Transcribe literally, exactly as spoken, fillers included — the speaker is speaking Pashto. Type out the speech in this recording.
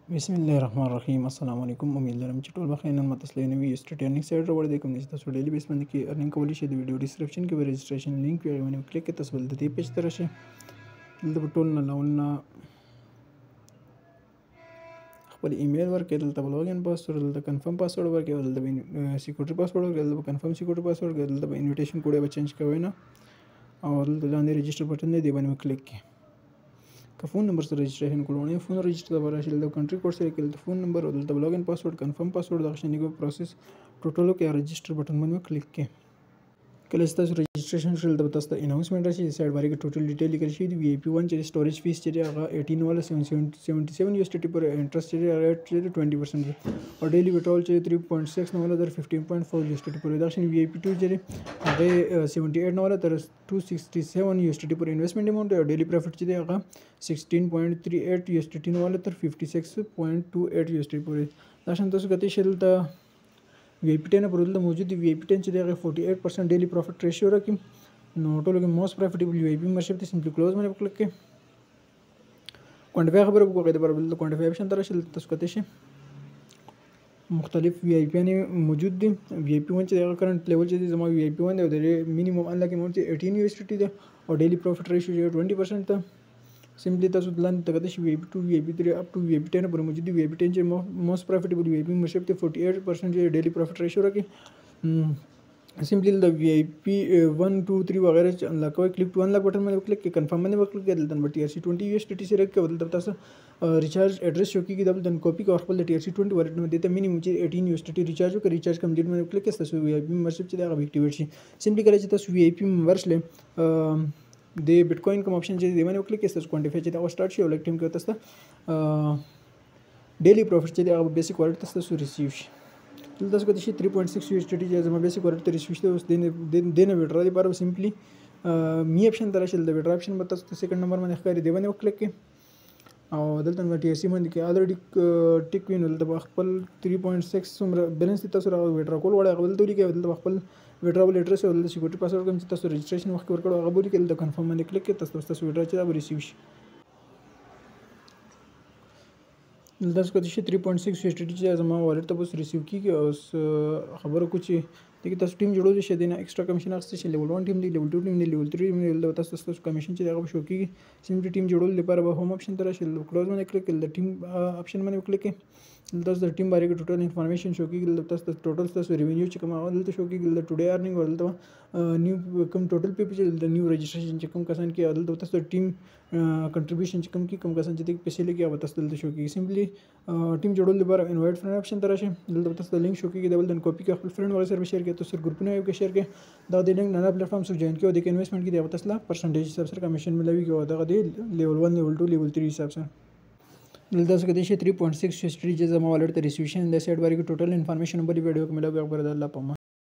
बिस्मिल्लाहिर्रहमानिर्रहीम अस्सलाम वालेकुम। उम्मीद लरम چې ټول بخیر. نن ماته سلی نوی اسټډ ارننګ سایډ راوړی دی، کوم چې تاسو ډیلی بیس باندې کې ارننګ کولی شئ. د ویډیو ډسکرپشن کې به رجسټریشن لینک وي، هغه باندې کلیک کړئ، تاسو بل د دې پیج ته راشئ. دلته به ټول نه لاونه خپل ایمیل ورکړئ، دلته به لاګین پاسورډ، دلته کنفرم پاسورډ ورکړئ، دلته به سیکورټي پاسورډ ورکړئ، دلته به کنفرم سیکورټي پاسورډ ورکړئ، دلته به انویټیشن کوډ به چینج کوئ نه، او دلته لاندې رجسټر بټن دی، دی باندې کلیک کړئ. که فون نمبر سره رجسټریشن کولو فون رجسټر لپاره راشي، دلته کنټری کوډ سره کې فون نمبر او دلته لاګین پاسورډ کنفرم پاسورډ دغه شان کې پروسس ټوټل کې رجسټر بټن باندې کلیک کړئ. کله چې تاسو رجسټریشن شول دلته تاسو ته اناونسمنت راشي، سایډ باندې کې ټوټل ډیټیل لیکل شوی دی. وی آی پی ون چې سټوریج فیس چې هغه اټین والا سیونټي سیون یو ایس ټي پر انټرست چې ریټ چې ټوینټي پرسنټ دی، او ډیلی ویټرول چې تھری پوینټ سکس نو والا در ففټین پوینټ فور یو ایس ټي پر ریډکشن. وی آی پی ټو چې هغه سیونټي ایټ نو والا تر ټو سکسټي سیون یو ایس ټي پر انویسټمنٹ اماونټ، او ډیلی پروفټ چې دی هغه سکسټین پوینټ تھری ایټ یو ایس ټي نو والا تر ففټي سکس پوینټ ټو ایټ یو ایس ټي پر. دا شان تاسو کته شل ته وی آی پی ټین پر دلته موجود دی. وی آی پی ټین چې دی هغه فورټي ایټ پرسنټ ډیلی پروفټ ریشیو راکړي، نو ټولو کې موست پروفیټیبل وی آی پی ممبرشپ ته سمپلی کلوز باندې کلیک کړئ. کوانټیفای خبره وکړئ، د برابر کوانټیفای آپشن ته راشئ، تاسو کته شئ مختلف وی آی پی ان موجود دي. وی آی پی ون چې هغه کرنٹ لیول چې زما وی آی پی ون دی، او د مینیمم انلاک اماونټ چې ایټین یو ایس ټي دی، او ډیلی پروفیټ ریشیو چې ټوینټي پرسنټ ته. سمپلی تاسو لاندې ته کته شئ وی آی پی ټو وی آی پی تھری اپ ټو وی آی پی ټین پر موجود دی. وی آی پی ټین چې موست پروفیټیبل وی آی پی ممبرشپ ته فورټي ایټ پرسنټ چې ډیلی پروفیټ ریشیو راکړي. سمپلی د وی آی پی ون ټو تھری وغیرہ چې انلاک کوئ، کلیک ټو انلاک بټن باندې کلیک کړئ، کنفرم باندې کلیک کړئ، دلته ټي آر سی ټوینټي یو ایس ټي سره کې دلته تاسو ریچارج ایډریس شو کیږي، دلته کاپی کوئ خپل ټي آر سی ټوینټي والټ باندې ته مینیمم چې ایټین یو ایس ټي ریچارج وکړئ. ریچارج کمپلیټ باندې کلیک کړئ، تاسو وی آی پی ممبرشپ چې هغه ایکټیویټ شي. سمپلی کله چې تاسو وی آی پی ممبر شئ د بیټکوین کوم آپشن چې دی باندې کلیک کړئ، تاسو کوانټیفای چې دا سٹارټ شي او لک ټیم کې تاسو ډیلی پروفیټ چې دی هغه بیسیک والټ تاسو ریسیو شي. دلته تاسو کته شي تھری پوینټ سکس یو ایس ټي چې زما بیسیک والټ ته ریسیو شي. اوس دینه دینه ویډرا لپاره سمپلی می آپشن ته راشئ، د ویډرا آپشن به تاسو ته سیکنډ نمبر باندې ښکاري، دی باندې کلیک کړئ، او دلته نو ټي آر سی باندې کې الریډي ټیک وین دلته خپل تھری پوینټ سکس څومره بیلنس تاسو را ویډرا کول وړي هغه دلته لیکئ، دلته خپل ویډراول ایډریس او دلته سیکورټي پاسورډ کوم چې تاسو رجسټریشن وخت ورکړو هغه بولی کې دلته کنفرم باندې کلیک کړئ، تاسو تاسو ویډرا چې دا به ریسیو شي. دلته تاسو کته شي تھری پوینټ سکس یو ایس ټي چې زما والټ ته اوس ریسیو کیږي. اوس خبره کو چې دغه تاسو ټیم جوړول شي، دینه ایکسترا کمیشن اخیستل شي. لیول ون ټیم دی، لیول ټو ټیم دی، لیول تھری ټیم دی، تاسو تاسو کمیشن چې هغه شو کیږي. سمپلی ټیم جوړول لپاره به هوم آپشن ته راشئ، کلوز باندې کلیک کړئ، د ټیم آپشن باندې کلیک کړئ، دلته د ټیم باره کې ټوټل انفارمیشن شو کیږي، دلته تاسو ټوټل تاسو ریوینیو چې کوم هغه دلته شو کیږي، دلته ټوډے ارننګ او دلته نیو کوم ټوټل پیپل چې دلته نیو رجسټریشن چې کوم کسان کې دلته تاسو ټیم کنټریبیوشن چې کوم کې کوم کسان چې پیسې لګي هغه تاسو دلته شو کیږي. سمپلی ټیم جوړول لپاره انوایټ فرند آپشن ته راشئ، دلته تاسو د لینک شو کیږي، دبل دن کاپی کړئ، خپل فرند وغیرہ سره شیر کړئ، تاسو ګروپونه یو کې شیر کړئ، دا د لینک نه پلیټ فارم سره جوائن کړئ، او د انویسټمنٹ کې د تاسو پرسنټیج حساب سره کمیشن ملوي کې، او دا د لیول ون لیول ټو لیول تھری حساب سره. دلته تاسو کته شي تھری پوینټ سکس یو ایس ټي چې زما والټ ته ریسیو شي. د سایډ باندې ټوټل انفارمیشن په دې ویډیو کې ملوي. خبر ده الله پامه.